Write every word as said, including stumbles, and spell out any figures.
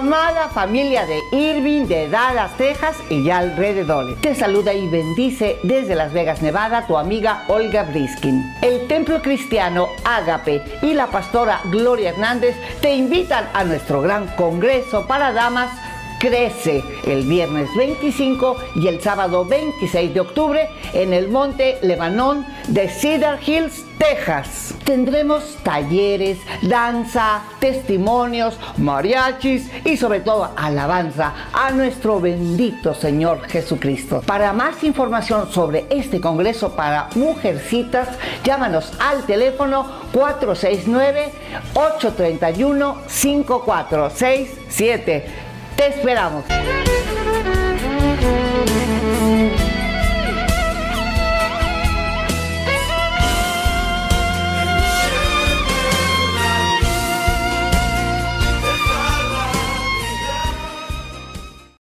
amada familia de Irving, de Dallas, Texas y alrededores. Te saluda y bendice desde Las Vegas, Nevada, tu amiga Olga Briskin. El Templo Cristiano Ágape y la pastora Gloria Hernández te invitan a nuestro gran congreso para damas Crece, el viernes veinticinco y el sábado veintiséis de octubre en el Monte Lebanon de Cedar Hills, Texas. Tendremos talleres, danza, testimonios, mariachis y sobre todo alabanza a nuestro bendito Señor Jesucristo. Para más información sobre este congreso para mujercitas, llámanos al teléfono cuatro seis nueve, ocho tres uno, cinco cuatro seis siete. ¡Te esperamos!